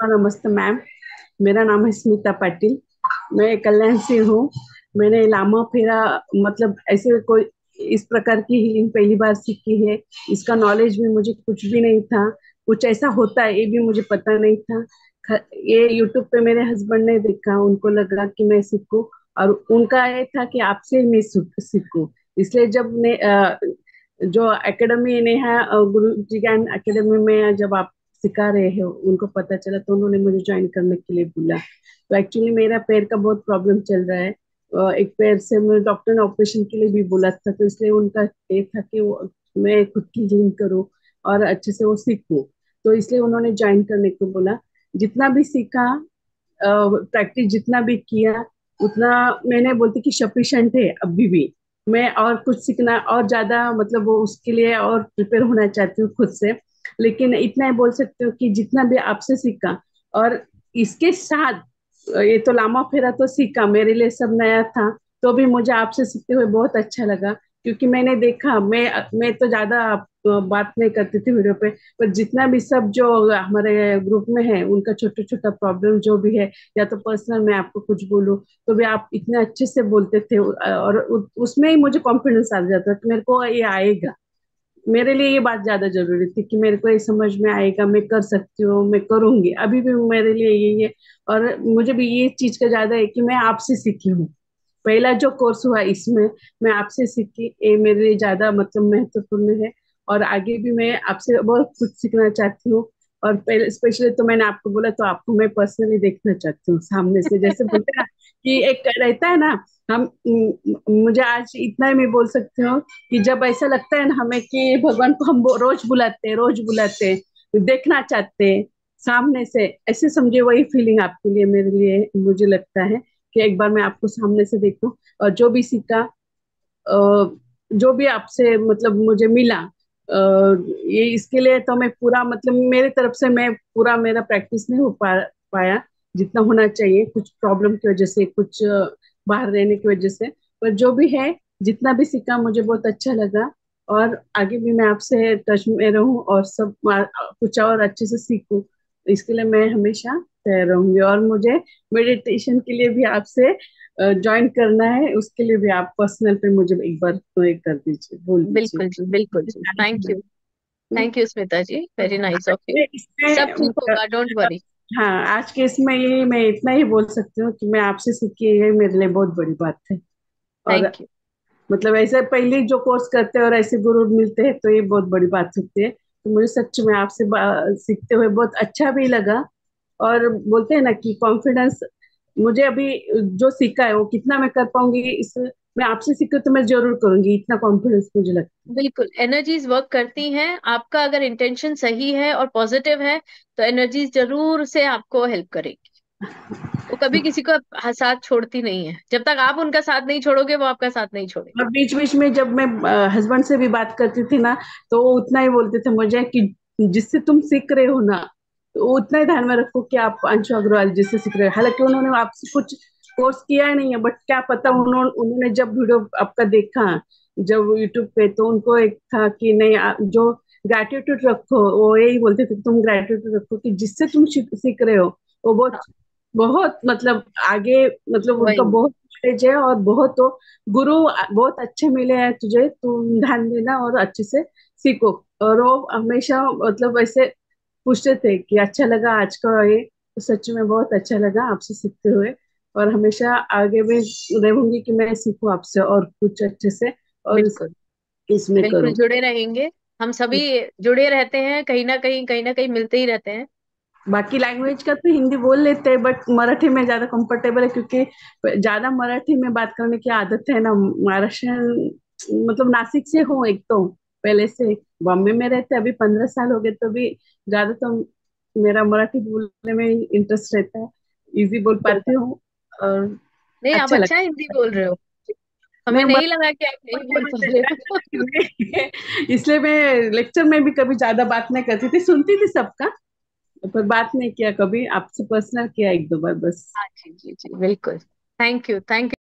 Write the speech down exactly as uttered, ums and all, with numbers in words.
नमस्ते मैम। मेरा नाम है स्मिता पाटिल। मैं कल्याण से हूँ। मैंने लामा फेरा मतलब ऐसे कोई इस प्रकार की हीलिंग पहली बार सीखी है। इसका नॉलेज भी मुझे कुछ भी नहीं था। कुछ ऐसा होता है ये भी मुझे पता नहीं था। ख- ये यूट्यूब पे मेरे हस्बैंड ने देखा, उनको लगा कि मैं सीखूं। और उनका ये था कि आपसे मैं सीख- सीखूं। इसलिए जब ने अ, जो एकेडमी नेहा अ, गुरु जी ज्ञान एकेडमी में जब आप सिखा रहे हो, उनको पता चला तो उन्होंने मुझे ज्वाइन करने के लिए बोला। तो एक्चुअली मेरा पैर का बहुत प्रॉब्लम चल रहा है। अ, एक पैर से मैं डॉक्टर ने ऑपरेशन के लिए भी बोला था, तो इसलिए उनका ये था कि वो मैं खुद की जिम करूँ और अच्छे से वो सीखूं। तो इसलिए उन्होंने ज्वाइन करने को बोला। जितना भी सीखा, प्रैक्टिस जितना भी किया, उतना मैंने बोलती कि सफिशिएंट है अभी भी। मैं और कुछ सीखना और ज्यादा मतलब वो उसके लिए और प्रिपेयर होना चाहती हूँ खुद से। लेकिन इतना ही बोल सकती हूँ कि जितना भी आपसे सीखा और इसके साथ ये तो लामा फेरा तो सीखा, मेरे लिए सब नया था। तो भी मुझे आपसे सीखते हुए बहुत अच्छा लगा, क्योंकि मैंने देखा, मैं मैं तो ज्यादा बात नहीं करती थी वीडियो पे। पर जितना भी सब जो हमारे ग्रुप में है, उनका छोटा छोटा प्रॉब्लम जो भी है, या तो पर्सनल मैं आपको कुछ बोलूं, तो भी आप इतने अच्छे से बोलते थे। और उ- उसमें ही मुझे कॉन्फिडेंस आ जाता कि मेरे को ये आएगा। मेरे लिए ये बात ज्यादा जरूरी थी कि मेरे को ये समझ में आएगा, मैं कर सकती हूँ, मैं करूंगी। अभी भी मेरे लिए यही है। और मुझे भी ये चीज का ज्यादा है कि मैं आपसे सीखी हूँ। पहला जो कोर्स हुआ इसमें मैं आपसे सीखी, ये मेरे लिए ज्यादा मतलब महत्वपूर्ण है। और आगे भी मैं आपसे बहुत कुछ सीखना चाहती हूँ। और पहले स्पेशली तो मैंने आपको बोला, तो आपको मैं पर्सनली देखना चाहती हूँ सामने से। जैसे बोलते हैं ना कि एक रहता है ना, हम म- मुझे आज इतना ही मैं बोल सकती हूँ कि जब ऐसा लगता है ना हमें कि भगवान को हम वो रोज बुलाते हैं, रोज बुलाते हैं, देखना चाहते हैं सामने से, ऐसे समझे। वही फीलिंग आपके लिए मेरे लिए मुझे लगता है कि एक बार मैं आपको सामने से देखूं। और जो भी सीखा, अ, जो भी आपसे मतलब मुझे मिला, अ, ये इसके लिए तो मैं पूरा मतलब मेरी तरफ से मैं पूरा, मेरा प्रैक्टिस नहीं हो पा, पाया जितना होना चाहिए, कुछ प्रॉब्लम की वजह से, कुछ अ, बाहर रहने की वजह से। पर जो भी है, जितना भी सीखा मुझे बहुत अच्छा लगा। और आगे भी मैं आपसे टच में रहूं और सब आ, कुछ और अच्छे से सीखूं। इसके लिए मैं हमेशा तैयार रहूंगी। और मुझे मेडिटेशन के लिए भी आपसे ज्वाइन करना है, उसके लिए भी आप पर्सनल पे मुझे एक बार तो एक कर दीजिए, बोल दीजिए। बिल्कुल जी, बिल्कुल जी। Thank you. Thank you Smita ji, very nice of you. इसमें सब इसमें, ठीक होगा, डोंट वरी। हाँ, आज के इसमें ये मैं इतना ही बोल सकती हूँ कि मैं आपसे सीखी, ये मेरे लिए बहुत बड़ी बात है। और थैंक यू। मतलब ऐसे पहले जो कोर्स करते हैं और ऐसे गुरु मिलते हैं, तो ये बहुत बड़ी बात होती है। तो मुझे सच में आपसे बा- सीखते हुए बहुत अच्छा भी लगा। और बोलते हैं ना कि कॉन्फिडेंस, मुझे अभी जो सीखा है वो कितना मैं कर पाऊंगी, इस मैं आपसे सीखूं तो मैं जरूर करूंगी, इतना कॉन्फिडेंस मुझे लगता बिल्कुल, एनर्जीज वर्क करती हैं। आपका अगर इंटेंशन सही है और पॉजिटिव है, तो एनर्जीज जरूर से आपको हेल्प करेगी। वो कभी किसी को हा- साथ छोड़ती नहीं है। जब तक आप उनका साथ नहीं छोड़ोगे, वो आपका साथ नहीं छोड़ेगी। है। और बीच बीच में जब मैं हस्बैंड से भी बात करती थी ना, तो वो उतना ही बोलते थे मुझे कि जिससे तुम सीख रहे हो ना, तो वो उतना ही ध्यान में रखो कि आप अंशु अग्रवाल जिससे सीख रहे हो। हालांकि उन्होंने आपसे कुछ कोर्स किया नहीं है, बट क्या पता, उन्होंने उन्होंने जब वीडियो आपका देखा जब यूट्यूब पे, तो उनको एक था कि नहीं, आ- जो ग्रेटिट्यूड रखो, वो यही बोलते थे कि तुम ग्रेटिट्यूड रखो कि जिससे तुम सीख सीख रहे हो वो बहुत हाँ, बहुत मतलब आगे, मतलब उनका वही। बहुत नॉलेज है। और बहुत तो गुरु बहुत अच्छे मिले हैं तुझे, तुम ध्यान देना और अच्छे से सीखो। और वो हमेशा मतलब ऐसे पूछते थे कि अच्छा लगा आज का ये, तो सच में बहुत अच्छा लगा आपसे सीखते हुए। और हमेशा आगे भी रहूंगी कि मैं सीखूं आपसे और कुछ अच्छे से, और इस, बिल्कुल, इसमें बिल्कुल करूँ। जुड़े रहेंगे। हम सभी जुड़े रहते हैं, कहीं ना कहीं कहीं ना कहीं मिलते ही रहते हैं। बाकी लैंग्वेज का तो हिंदी बोल लेते हैं, बट मराठी में ज्यादा कंफर्टेबल है, क्योंकि ज्यादा मराठी में बात करने की आदत है ना। महाराष्ट्र मतलब नासिक से हूँ एक तो, पहले से बॉम्बे में रहते, अभी पंद्रह साल हो गए, तो भी ज्यादा तो मेरा मराठी बोलने में इंटरेस्ट रहता है। इजी बोल कोई पाती बात हूँ और नहीं, आप अच्छा अच्छा हिंदी बोल लगता रहे है। हो। हमें मैं नहीं लगा कि आप नहीं बोल पा रहे हो। मराठी इसलिए मैं लेक्चर में भी कभी ज्यादा बात नहीं करती थी, सुनती थी सबका, पर बात नहीं किया कभी आपसे, पर्सनल किया एक दो बार बस। हाँ जी, जी जी, बिल्कुल। Thank you, thank